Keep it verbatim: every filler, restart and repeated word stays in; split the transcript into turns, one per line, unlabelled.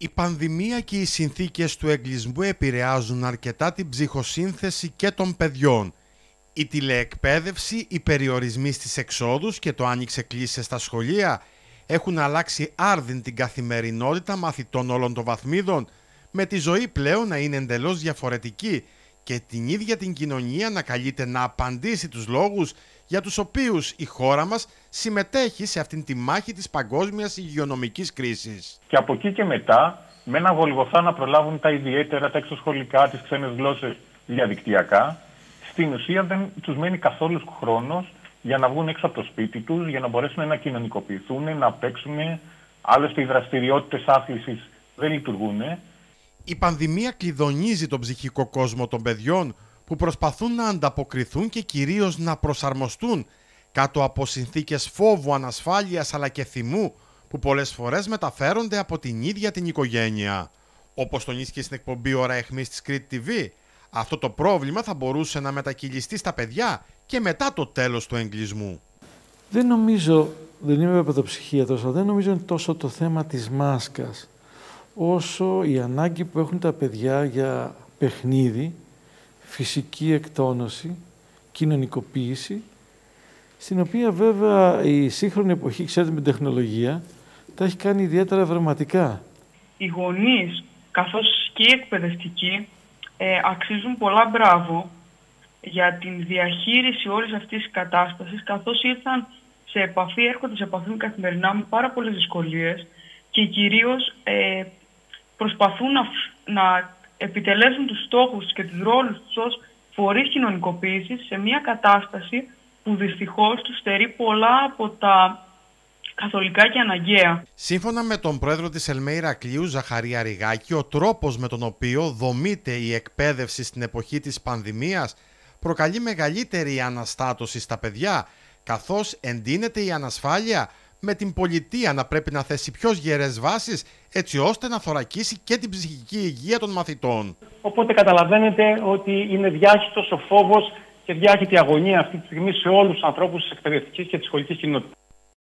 Η πανδημία και οι συνθήκες του εγκλεισμού επηρεάζουν αρκετά την ψυχοσύνθεση και των παιδιών. Η τηλεεκπαίδευση, οι περιορισμοί στις εξόδους και το άνοιξε κλείσσε στα σχολεία έχουν αλλάξει άρδιν την καθημερινότητα μαθητών όλων των βαθμίδων, με τη ζωή πλέον να είναι εντελώς διαφορετική και την ίδια την κοινωνία να καλείται να απαντήσει τους λόγους για τους οποίους η χώρα μας συμμετέχει σε αυτήν τη μάχη της παγκόσμιας υγειονομικής κρίσης.
Και από εκεί και μετά, με ένα γολγοθά να προλάβουν τα ιδιαίτερα, τα εξωσχολικά, τις ξένες γλώσσες διαδικτυακά, στην ουσία δεν τους μένει καθόλου χρόνος για να βγουν έξω από το σπίτι τους, για να μπορέσουν να κοινωνικοποιηθούν, να παίξουν. Άλλωστε οι δραστηριότητες άθλησης δεν λειτουργούν.
Η πανδημία κλειδονίζει τον ψυχικό κόσμο των παιδιών που προσπαθούν να ανταποκριθούν και κυρίως να προσαρμοστούν κάτω από συνθήκες φόβου, ανασφάλειας αλλά και θυμού που πολλές φορές μεταφέρονται από την ίδια την οικογένεια. Όπως τονίστηκε στην εκπομπή Ώρα Αιχμής της Κρήτη τι βι, αυτό το πρόβλημα θα μπορούσε να μετακυλιστεί στα παιδιά και μετά το τέλος του εγκλεισμού.
Δεν νομίζω, δεν είμαι παιδοψυχίατρος, δεν νομίζω είναι τόσο το θέμα της μάσκας, όσο η ανάγκη που έχουν τα παιδιά για παιχνίδι, φυσική εκτόνωση, κοινωνικοποίηση, στην οποία βέβαια η σύγχρονη εποχή, ξέρετε, με την τεχνολογία, τα έχει κάνει ιδιαίτερα βρηματικά.
Οι γονείς, καθώς και οι εκπαιδευτικοί, ε, αξίζουν πολλά μπράβο για την διαχείριση όλης αυτής της κατάστασης, καθώς ήρθαν σε επαφή, έρχονται σε επαφή καθημερινά με πάρα πολλές δυσκολίες και κυρίως ε, προσπαθούν να, να επιτελέσουν τους στόχους και τους ρόλους τους ως φορείς κοινωνικοποίησης σε μια κατάσταση που δυστυχώς τους στερεί πολλά από τα καθολικά και αναγκαία.
Σύμφωνα με τον πρόεδρο της ΕΛΜΕ Ηρακλείου, Ζαχαρία Ριγάκη, ο τρόπος με τον οποίο δομείται η εκπαίδευση στην εποχή της πανδημίας προκαλεί μεγαλύτερη αναστάτωση στα παιδιά, καθώς εντείνεται η ανασφάλεια με την πολιτεία να πρέπει να θέσει πιο γερές βάσεις έτσι ώστε να θωρακίσει και την ψυχική υγεία των μαθητών.
Οπότε καταλαβαίνετε ότι είναι διάχυτος ο φόβος και διάχυτη αγωνία αυτή τη στιγμή σε όλους τους ανθρώπους της εκπαιδευτικής και της σχολικής κοινότητας.